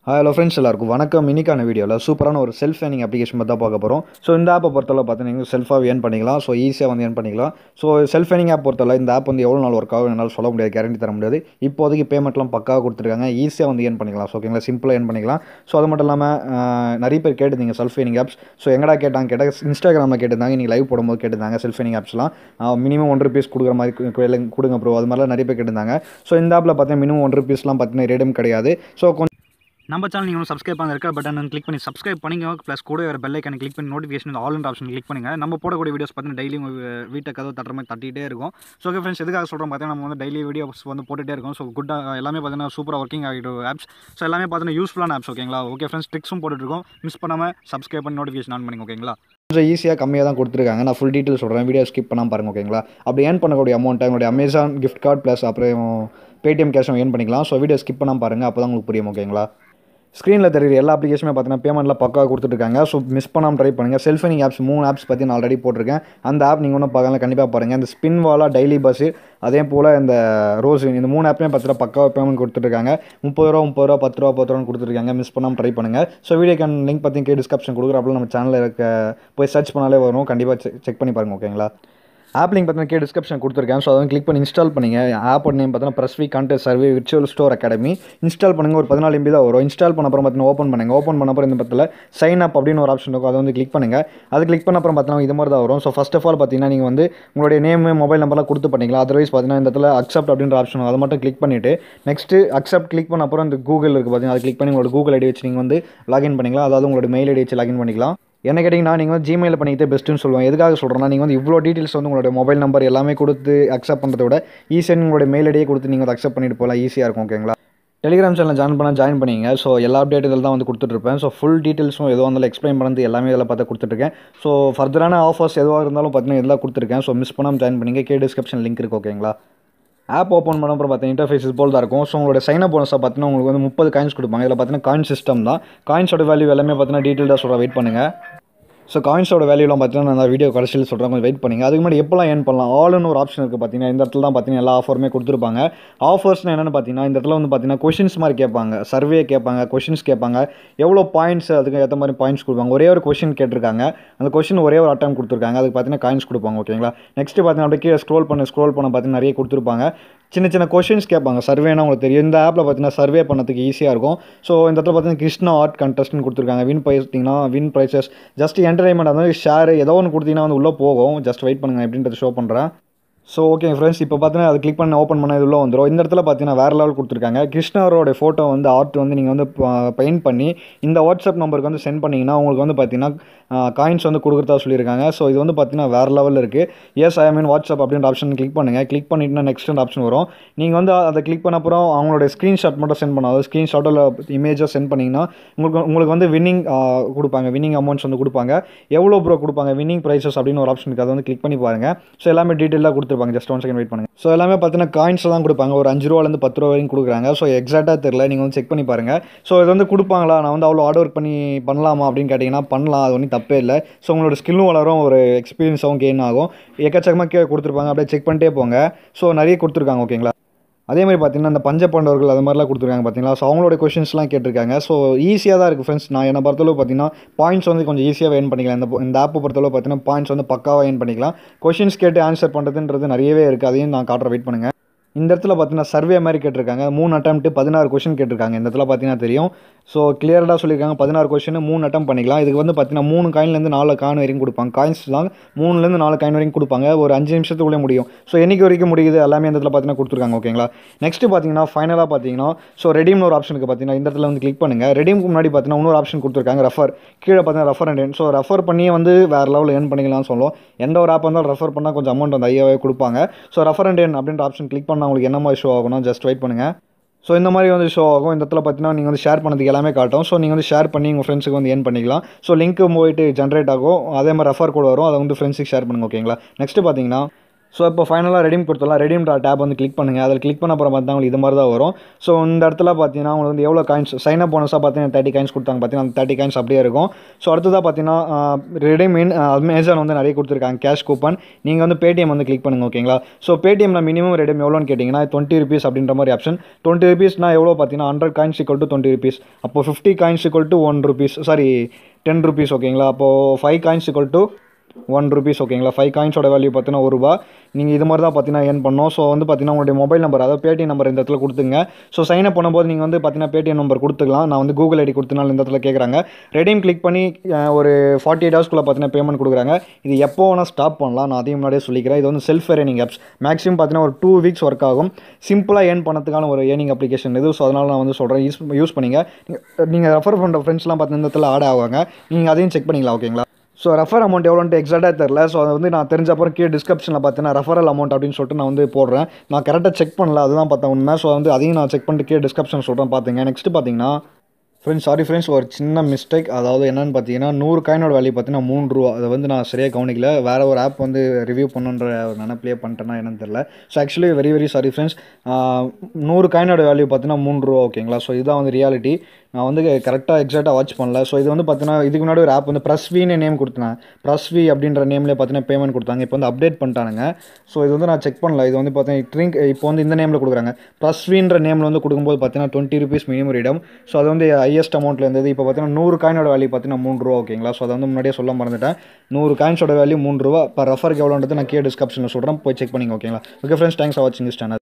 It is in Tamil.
ஹலோ ஃப்ரெண்ட்ஸ் எல்லாருக்கும் வணக்கம். இன்னைக்கான வீடியோவில் சூப்பரான ஒரு செல்ஃப் ஏர்னிங் அப்ளிகேஷன் பற்றி தான் பார்க்க போகிறோம். ஸோ இந்த ஆப்பை பொறுத்தவரை பார்த்தீங்கன்னா செல்ஃபாக ஏர்ன் பண்ணிக்கலாம். ஸோ ஈஸியாக வந்து ஏர்ன் பண்ணிக்கலாம். ஸோ செல்ஃப் ஏர்னிங் ஆப் பொறுத்தவரை இந்த ஆப் வந்து எவ்வளோ நாள் ஒர்க் ஆகும் என்னால் சொல்ல முடியாது, கேரண்டி தர முடியாது. இப்போதைக்கு பேமெண்ட்லாம் பக்காவாக கொடுத்துருக்காங்க. ஈஸியாக வந்து ஏர்ன் பண்ணிக்கலாம். ஸோ ஓகேங்களா, சிம்பிளாக ஏர்ன் பண்ணிக்கலாம். ஸோ அது மட்டும் இல்லாமல் நிறைய பேர் கேட்டிருந்தீங்க செல்ஃப் ஏர்னிங் ஆப்ஸ். ஸோ எங்கடா கேட்டால் இன்ஸ்டாகிராமில் கேட்டிருந்தாங்க. நீங்கள் லைவ் போடும்போது கேட்டிருந்தாங்க செல்ஃப் ஏர்னிங் ஆப்ஸ்லாம் மினிமம் ₹1 கொடுக்குற மாதிரி கொடுங்க ப்ரோ, அது மாதிரிலாம் நிறைய பேர் கேட்டிருந்தாங்க. ஸோ இந்த ஆப்பில் பார்த்தீங்கன்னா மினிமம் ₹1 பார்த்தீங்கன்னா ரேடும் கிடையாது. ஸோ நம்ம சேனல் நீங்கள் சப்ஸ்கிரைப் பண்ண இருக்க பட்டன் கிளிக் பண்ணி சப்ஸ்கிரைப் பண்ணிங்க. ப்ளஸ் கூட ஒரு பெல் ஐக்கான கிளிக் பண்ணி notification all and option click பண்ணுங்கள். நம்ம போடக்கூடிய வீடியோஸ் பார்த்தீங்கன்னா டெய்லி வீட்டை கதவு தட்டுற மாதிரி தட்டிகிட்டே இருக்கும். ஸோ ஓகே ஃப்ரெண்ட்ஸ், எதுக்காக சொல்கிறோம் பார்த்தீங்கன்னா நம்ம வந்து டெய்லி வீடியோஸ் வந்து போட்டுகிட்டே இருக்கும். ஸோ குட்டாக எல்லாமே பார்த்தீங்கன்னா சூப்பராக ஒர்க்கிங் ஆகிட்டு ஆப்ஸ். ஸோ எல்லாமே பார்த்தீங்கன்னா யூஸ்ஃபுல்லான ஆப்ஸ். ஓகேங்களா, ஓகே ஃப்ரெண்ட்ஸ், ட்ரிக்ஸும் போட்டுருக்கோம். மிஸ் பண்ணாமல் சப்ஸ்கிரைப் பண்ணி நோட்டிஃபிகேஷன் ஆன் பண்ணிங்க. ஓகேங்களா, கொஞ்சம் ஈஸியாக கம்மியாக தான் கொடுத்துருக்காங்க. நான் ஃபுல் டீட்டெயில் சொல்கிறேன், வீடியோ ஸ்கிப் பண்ணாமல் பாருங்கள். ஓகேங்களா, அப்படி ஏர்ன் பண்ணக்கூடிய அமௌண்ட்டை உங்களுடைய அமேசான் கிஃப்ட் கார்டு ப்ளஸ் அப்புறம் பேடிஎம் கேஷும் ஏர்ன் பண்ணிக்கலாம். ஸோ வீடியோ ஸ்கிப் பண்ணாமல் பாருங்கள், அப்போ தான் உங்களுக்கு புரியும். ஓகேங்களா, ஸ்க்ரீனில் தெரியுற எல்லா அப்ளிகேஷனுமே பார்த்தீங்கன்னா பேமெண்ட்டில் பக்காவாக கொடுத்துட்ருக்காங்க. ஸோ மிஸ் பண்ணாமல் ட்ரை பண்ணுங்கள். செல்ஃப் ஏர்னிங் ஆப்ஸ் 3 ஆப்ஸ் பற்றி நான் ஆல்ரெடி போட்டிருக்கேன். அந்த ஆப் நீங்கள் ஒன்றும் பார்க்கலாம், கண்டிப்பாக பாருங்கள். இந்த ஸ்பின் வாலா, டெய்லி பஸ்ஸு, அதே போல் இந்த ரோஸ், இந்த 3 ஆப்லையும் பார்த்தீங்கன்னா பக்காவாக பேமெண்ட் கொடுத்துட்ருக்காங்க. ₹30, ₹10 கொடுத்துருக்காங்க. மிஸ் பண்ணாமல் ட்ரை பண்ணுங்கள். ஸோ வீடியோக்கான லிங்க் பார்த்தீங்கன்னா டிஸ்கிரிப்ஷன் கொடுக்குறோம். அப்போ நம்ம சேனலில் இருக்க போய் சர்ச் பண்ணாலே வரும். கண்டிப்பாக செக் பண்ணி பாருங்கள். ஓகேங்களா, ஆப் லிங்க் பார்த்தீங்கன்னா டிஸ்கிரிப்ஷன் கொடுத்துருக்கேன். ஸோ அதை கிளிக் பண்ணி இன்ஸ்டால் பண்ணிங்க. ஆப் நேம் பார்த்தீங்கன்னா ப்ரெஸ்வி contest survey virtual store academy. Install பண்ணுங்கள். ஒரு 14 MB தான் வரும். இன்ஸ்டால் பண்ண அப்புறம் பார்த்தீங்கன்னா ஓப்பன் பண்ணுங்கள். ஓப்பன் பண்ண அப்புறம் இந்த பக்கத்தில் சைன் அப் அப்படின்னு ஒரு ஆப்ஷன் இருக்கும். அதை வந்து கிளிக் பண்ணுங்கள். அது கிளிக் பண்ண அப்புறம் பார்த்தீங்கன்னா இது மாதிரி தான் வரும். ஸோ ஃபர்ஸ்ட் ஆஃப் ஆல் பார்த்தீங்கன்னா நீங்கள் வந்து உங்களுடைய நேம், மொபைல் நம்பர்லாம் கொடுத்து பண்ணிக்கலாம். அதர்வைஸ் பார்த்தீங்கன்னா இந்த இடத்துல அக்செப்ட் அப்படின்ற ஆப்ஷன் அதை மட்டும் கிளிக் பண்ணிவிட்டு நெக்ஸ்ட்டு அக்செப்ட் கிளிக் பண்ண அப்புறம் இந்த கூகுள் இருக்குது பார்த்தீங்கன்னா அதை கிளிக் பண்ணி உங்களோட கூகுள் ஐடி வச்சு நீங்கள் வந்து லாகின் பண்ணிக்கலாம். அதாவது உங்களோட மெயில் ஐடி வச்சு லாகின் பண்ணிக்கலாம். என்ன கேட்டிங்கன்னா நீங்கள் வந்து ஜிமெயில் பண்ணிக்கிட்டே பெஸ்ட்டுன்னு சொல்லுவேன். எதுக்காக சொல்கிறேன்னா, நீங்கள் வந்து இவ்வளோ டீட்டெயில்ஸ் வந்து உங்களோட மொபைல் நம்பர் எல்லாமே கொடுத்து அக்செப்ட் பண்ணுறத விட ஈஸியாக உங்களோட மெயில் ஐடியே கொடுத்து நீங்கள் வந்து அக்செப்ட் பண்ணிட்டு போகலாம். ஈஸியாக இருக்கும். ஓகேங்களா, டெலிகிராம் சேனல் ஜாயின் பண்ணிங்க. ஸோ எல்லா அப்டேட் இதில் தான் வந்து கொடுத்துட்ருப்பேன். ஸோ ஃபுல் டீட்டெயில்ஸும் எதுவாக இருந்தாலும் எக்ஸ்பிளைன் பண்ணது எல்லாமே இதில் பார்த்து கொடுத்துட்ருக்கேன். ஸோ ஃபர்தரான ஆஃபர்ஸ் எதுவாக இருந்தாலும் பார்த்தீங்கன்னா இதெல்லாம் கொடுத்துருக்கேன். ஸோ மிஸ் பண்ணாமல் ஜாயின் பண்ணிங்க. டிஸ்கிரிப்ஷன் லிங்க் இருக்குது. ஓகேங்களா, ஆப் ஓப்பன் பண்ண அப்புறம் பார்த்தீங்கன்னா இன்டர்ஃபேஸ் போல் தான் இருக்கும். ஸோ உங்களோட சைன் அப் போனஸாக பார்த்தீங்கன்னா உங்களுக்கு வந்து 30 காயின்ஸ் கொடுப்பாங்க. இதில் பார்த்தீங்கன்னா காயின் சிஸ்டம் தான். காயின்ஸோட வேல்யூ எல்லாமே பார்த்தீங்கன்னா டீட்டெயிலாக சொல்கிறேன், வெயிட் பண்ணுங்கள். ஸோ காயின்ஸோட வேல்யூலாம் பார்த்தீங்கன்னா நான் வீடியோ கடைசியில் சொல்கிறேன், கொஞ்சம் வெயிட் பண்ணிங்க. அதுக்கு முன்னாடி எப்போலாம் ஏர்ன் பண்ணலாம் ஆல்னு ஒரு ஆப்ஷன் இருக்குது பார்த்தீங்கன்னா. இந்த இடத்துல தான் பார்த்தீங்கன்னா எல்லா ஆஃபருமே கொடுத்துருப்பாங்க. ஆஃபர்ஸ்னால் என்னென்னு பார்த்தீங்கன்னா இந்த இடத்துல வந்து பார்த்தீங்கன்னா கொஷின்ஸ் மாதிரி கேட்பாங்க, சர்வே கேட்பாங்க, கொஷின்ஸ் கேட்பாங்க. எவ்வளோ பாயிண்ட்ஸ், அதுக்கு ஏற்ற மாதிரி பாயிண்ட்ஸ் கொடுப்பாங்க. ஒரே ஒரு கொஷின் கேட்டிருக்காங்க, அந்த கொஷின் ஒரே ஒரு அட்டம் கொடுத்துருக்காங்க. அதுக்கு பார்த்தீங்கன்னா காயின்ஸ் கொடுப்பாங்க. ஓகேங்களா, நெக்ஸ்ட்டு பார்த்தீங்கன்னா அப்படியே கீழே ஸ்க்ரோல் பண்ண பார்த்தீங்கன்னா நிறைய கொடுத்துருப்பாங்க. சின்ன கொஷின்ஸ் கேட்பாங்க. சர்வேனா உங்களுக்கு தெரியும். இந்த ஆப்பில் பார்த்தீங்கன்னா சர்வே பண்ணதுக்கு ஈஸியாக இருக்கும். ஸோ இந்த இடத்துல பார்த்தீங்கன்னா கிருஷ்ணா ஆர்ட் கண்டெஸ்ட்னு கொடுத்துருக்காங்க. வின் ப்ரைஸஸ் ஜஸ்ட் என்டர்டைன்மெண்ட், அதாவது ஷேர் ஏதோ ஒன்று கொடுத்தீங்கன்னா வந்து உள்ளே போகும். ஜஸ்ட் வெயிட் பண்ணுங்கள், எப்படின்றது ஷோ பண்ணுறேன். ஸோ ஓகே ஃப்ரெண்ட்ஸ், இப்போ பார்த்தீங்கன்னா அது கிளிக் பண்ணி ஓப்பன் பண்ண இதுள்ள வந்துடும். இந்த இடத்துல பார்த்தீங்கன்னா வேறு லெவல் கொடுத்துருக்காங்க. கிருஷ்ணாரோட ஃபோட்டோ வந்து ஆர்ட் வந்து நீங்கள் வந்து பெயிண்ட் பண்ணி இந்த வாட்ஸ்அப் நம்பருக்கு வந்து சென்ட் பண்ணிங்கன்னா உங்களுக்கு வந்து பார்த்தீங்கன்னா காயின்ஸ் வந்து கொடுக்குறதா சொல்லியிருக்காங்க. ஸோ இது வந்து பார்த்தீங்கன்னா வேறு லெவலில் இருக்குது. எஸ் ஐ மீன் வாட்ஸ்அப் அப்படின்ற ஆப்ஷன் கிளிக் பண்ணுங்கள். கிளிக் பண்ணிட்டுனா நெக்ஸ்ட் ஆப்ஷன் வரும். நீங்கள் வந்து அதை கிளிக் பண்ண அப்புறம் அவங்களோட ஸ்க்ரீன்ஷாட் மட்டும் சென்ட் பண்ணால், அதாவது ஸ்க்ரீன்ஷாட்டில் இமேஜாக சென்ட் பண்ணிங்கன்னா உங்களுக்கு வந்து வின்னிங் கொடுப்பாங்க. வின்னிங் அமௌண்ட்ஸ் வந்து கொடுப்பாங்க. எவ்வளோ ப்ரோ கொடுப்பாங்க, வின்னிங் ப்ரைஸஸ் அப்படின்னு ஒரு ஆப்ஷன் இருக்குது. அதை வந்து கிளிக் பண்ணி பாருங்கள். ஸோ எல்லாமே டீட்டெயிலாக கொடுத்துருப்பாங்க. ஜஸ்ட் 1 செகண்ட் வெயிட் பண்ணுங்கள். ஸோ எல்லாமே பார்த்தீங்கன்னா காயின்ஸ் தான் கொடுப்பாங்க. ஒரு ₹5 ₹10 வரைக்கும் கொடுக்குறாங்க. ஸோ எக்ஸாக்டாக தெரியல, நீங்கள் வந்து செக் பண்ணி பாருங்கள். ஸோ இது வந்து கொடுப்பாங்களா, நான் வந்து அவ்வளோ ஹார்ட் ஒர்க் பண்ணலாமா அப்படின்னு கேட்டிங்கன்னா பண்ணலாம். அது ஒன்றும் தப்பே இல்லை. ஸோ உங்களோட ஸ்கில்லும் வளரும், ஒரு எக்ஸ்பீரியன்ஸாகவும் கெயின் ஆகும். எக்கச்சக்கமாக கொடுத்துருப்பாங்க. அப்படியே செக் பண்ணிட்டே போங்க. ஸோ நிறைய கொடுத்துருக்காங்க. ஓகேங்களா, அதே மாதிரி பார்த்தீங்கன்னா இந்த பஞ்ச பாண்டவர்கள் அது மாதிரிலாம் கொடுத்துருக்காங்க பார்த்தீங்களா. ஸோ அவங்களோட கொஷின்ஸ்லாம் கேட்டிருக்காங்க. ஸோ ஈஸியாக தான் இருக்குது ஃப்ரெண்ட்ஸ். நான் என்னை பொறுத்தளவு பார்த்தீங்கன்னா பாயிண்ட்ஸ் வந்து கொஞ்சம் ஈஸியாக ஏர்ன் பண்ணிக்கலாம். இந்த ஆப்பை பொறுத்தளவு பார்த்தீங்கன்னா பாயிண்ட்ஸ் வந்து பக்காவாக ஏர்ன் பண்ணிக்கலாம். கொஷின்ஸ் கேட்டு ஆன்சர் பண்ணுறதுன்றது நிறையவே இருக்குது. அதையும் நான் காட்டுற வெயிட் பண்ணுங்கள். இந்த இடத்துல பார்த்தீங்கன்னா சர்வே மாதிரி கேட்டிருக்காங்க. 3 அட்டெம்ப்ட் 16 கொஷின் கேட்டிருக்காங்க. இந்த இடத்துல பார்த்தீங்கன்னா தெரியும். ஸோ கிளியராக சொல்லியிருக்காங்க 16 கொஷின் 3 அட்டம் பண்ணிக்கலாம். இதுக்கு வந்து பார்த்தீங்கன்னா 3 காயின்லேருந்து 4 காயின் வரைக்கும் கொடுப்பாங்க. காயின்ஸ் தான் 3லேருந்து 4 காயின் வரைக்கும் கொடுப்பாங்க. ஒரு 5 நிமிஷத்துக்குள்ளே முடியும். ஸோ என்னைக்கு வரைக்கும் முடியுது எல்லாமே இந்த இடத்துல பார்த்தீங்கன்னா கொடுத்துருக்காங்க. ஓகேங்களா, நெக்ஸ்ட்டு பார்த்தீங்கன்னா ஃபைனலாக பார்த்தீங்கன்னா ஸோ ரெடீம்னு ஒரு ஆப்ஷனுக்கு பார்த்தீங்கன்னா இந்த இடத்துல வந்து கிளிக் பண்ணுங்கள். ரெடீமுக்கு முன்னாடி பார்த்தீங்கன்னா இன்னொரு ஆப்ஷன் கொடுத்துருக்காங்க, ரெஃபர். கீழே பார்த்தீங்கன்னா ரெஃபர் அண்ட். ஸோ ரெஃபர் பண்ணியே வந்து வேறு லெவலில் ஏர்ன் பண்ணிக்கலாம்னு சொல்லுவோம். எந்த ஒரு ஆப் இருந்தாலும் ரெஃபர் பண்ணால் கொஞ்சம் அமௌண்ட் வந்து ஐயாவே கொடுப்பாங்க. ஸோ ரெஃபர் அண்ட் அப்படின்ற ஆப்ஷன் கிளிக் பண்ணால் உங்களுக்கு என்ன மாதிரி ஷோ ஆகணும், ஜஸ்ட் வெயிட் பண்ணுங்கள். ஸோ இந்த மாதிரி வந்து ஷோ ஆகும். இந்த இடத்துல பார்த்தீங்கன்னா நீங்கள் வந்து ஷேர் பண்ணதுக்கு எல்லாமே காட்டும். ஸோ நீங்கள் வந்து ஷேர் பண்ணி உங்கள் ஃப்ரெண்ட்ஸுக்கு வந்து ஏர்ன் பண்ணிக்கலாம். ஸோ லிங்க்கு போயிட்டு ஜென்ரேட் ஆகும். அதே மாதிரி ரெஃபர் கோட் வரும். அதை வந்து ஃப்ரெண்ட்ஸுக்கு ஷேர் பண்ணுங்கள். ஓகேங்களா, நெக்ஸ்ட்டு பார்த்தீங்கன்னா ஸோ இப்போ ஃபைனலாக ரெடீம் கொடுத்துடலாம். ரெடீம்ன்ற டேப் வந்து கிளிக் பண்ணுங்கள். அதில் கிளிக் பண்ண அப்புறம் பார்த்தா உங்களுக்கு இது மாதிரி தான் வரும். ஸோ இந்த இடத்துல பார்த்தீங்கன்னா உங்களுக்கு வந்து எவ்வளோ காயின்ஸ் சைன் அப் போனஸாக பார்த்தீங்கன்னா 30 காயின்ஸ் கொடுத்தாங்க. பார்த்தீங்கன்னா அந்த 30 காயின்ஸ் அப்படியே இருக்கும். ஸோ அடுத்ததாக பார்த்தீங்கன்னா ரெடீம் இன் அமேசான் வந்து நிறைய கொடுத்துருக்காங்க கேஷ் கூப்பன். நீங்கள் வந்து பேடிஎம் வந்து கிளிக் பண்ணுங்கள் ஓகேங்களா. ஸோ பேடிஎம்ல மினிமம் ரெடீம் எவ்வளோன்னு கேட்டிங்கன்னா 20 ருபீஸ் அப்படின்ற மாதிரி ஆப்ஷன். 20 ருபீஸ்னால் எவ்வளோ பார்த்தீங்கன்னா 100 காயின்ஸ் ஈக்குவல் டு 20 ருபீஸ். அப்போ 50 coins equal to 1 rupees, sorry 10 rupees ஓகேங்களா. அப்போது 5 காயின்ஸ் ஈக்குவல் டு 1 ருபீஸ் ஓகேங்களா. 5 காயின்ஸோட வேல்யூ பார்த்தீங்கன்னா ₹1. நீங்கள் இது மாதிரி தான் பார்த்தீங்கன்னா ஏர்ன் பண்ணோம். ஸோ வந்து பார்த்தீங்கன்னா உங்களுடைய மொபைல் நம்பர், அதாவது பேடிஎம் நம்பர் இந்த இடத்துல கொடுத்துங்க. ஸோ சைன் அப் பண்ணும்போது நீங்கள் வந்து பார்த்தீங்கன்னா பேடிஎம் நம்பர் கொடுத்துக்கலாம். நான் வந்து கூகுள் ஐடி கொடுத்தனால இந்த இடத்துல கேட்குறாங்க. ரெடீம் கிளிக் பண்ணி ஒரு 48 ஹவர்ஸ்க்குள்ளே பார்த்தீங்கன்னா பேமெண்ட் கொடுக்குறாங்க. இது எப்போ வேணால் ஸ்டாப் பண்ணலாம். நான் அதையும் முன்னாடியே சொல்லிக்கிறேன். இது வந்து செல்ஃப் ஏர்னிங் ஆப்ஸ். மேக்ஸிமம் பார்த்தீங்கன்னா ஒரு 2 வீக்ஸ் ஒர்க் ஆகும். சிம்பிளாக ஏர்ன் பண்ணதுக்கான ஒரு ஏர்னிங் அப்ளிகேஷன் இது. ஸோ அதனால் நான் வந்து சொல்கிறேன், யூஸ் பண்ணிங்க. நீங்கள் ரெஃபர் பண்ணுற ஃப்ரெண்ட்ஸ்லாம் பார்த்தீங்கன்னா இந்த இடத்துல ஆட் ஆவாங்க. நீங்கள் அதையும் செக் பண்ணிக்கலாம் ஓகேங்களா. ஸோ ரெஃபர் அமௌண்ட் எவ்வளோன்ட்டு எக்ஸாக்டாக தெரில. ஸோ அதை வந்து நான் தெரிஞ்ச அப்புறம் கீழே டிஸ்கிரிப்ஷனில் பார்த்தீங்கன்னா ரெஃபரல் அமௌண்ட் அப்படின்னு சொல்லிட்டு நான் வந்து போடுறேன். நான் கரெக்டாக செக் பண்ணல, அதுதான் பார்த்தேன் உண்மை. ஸோ வந்து அதையும் நான் செக் பண்ணிட்டு கீழே டிஸ்கிரிப்ஷன் சொல்கிறேன் பார்த்துங்க. நெக்ஸ்ட் பார்த்தீங்கன்னா ஃப்ரெண்ட்ஸ் ஒரு சின்ன மிஸ்டேக். அதாவது என்னென்னு பார்த்தீங்கன்னா 100 காயினோட வேல்யூ பார்த்தீங்கன்னா ₹3. அதை வந்து நான் சரியாக கவனிக்கல. வேறு ஒரு ஆப் வந்து ரிவ்யூ பண்ணுன்ற ஒரு நினப்பிலே பண்ணிட்டேன்னா என்னன்னு தெரில. So actually very sorry friends. 100 காயினோட வேல்யூ பார்த்தீங்கன்னா ₹3 ஓகேங்களா. ஸோ இதுதான் வந்து ரியாலிட்டி. நான் வந்து கரெக்டாக எக்ஸாக்டாக வாட்ச் பண்ணல. ஸோ இது வந்து பார்த்தீங்கன்னா இதுக்கு முன்னாடி ஒரு ஆப் வந்து ப்ரஸ்வின்னு நேம் கொடுத்தேன். ப்ரஸ்வி அப்படின்ற நேம்லேயே பார்த்தீங்கன்னா பேமெண்ட் கொடுத்தாங்க. இப்போ வந்து அப்டேட் பண்ணிட்டானுங்க. ஸோ இது வந்து நான் செக் பண்ணல. இது வந்து பார்த்தீங்கன்னா இப்போ வந்து இந்த நேமில் கொடுக்குறாங்க. ப்ரஸ்வின்ற நேமில் வந்து கொடுக்கும்போது பார்த்தீங்கன்னா 20 ருபீஸ் மினிமம் ரீடம். ஸோ அது வந்து ஹையஸ்ட் அமௌண்ட்டில் இருந்தது. இப்போ பார்த்தீங்கன்னா 100 காயினோட வேல்யூ பார்த்தீங்கன்னா ₹3 ஓகேங்களா. ஸோ அதை வந்து முன்னாடியே சொல்ல மறந்துட்டேன். 100 காயின்ஸோட வேல்யூ ₹3. இப்போ ரெஃபருக்கு எவ்வளோன்றது நான் கீழே டிஸ்கிரிப்ஷனில் சொல்கிறேன், போய் செக் பண்ணிங்க ஓகேங்களா. ஓகே ஃப்ரெண்ட்ஸ், தேங்க்ஸ் ஃபார் வாட்சிங் திஸ் சேனல்.